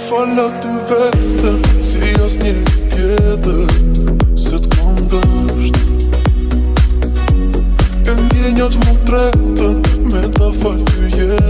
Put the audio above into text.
Fala ty vetëm, si as një tjetër, se t'kom dësht. E ndjenjat më tretën, me ta fal ty jetë.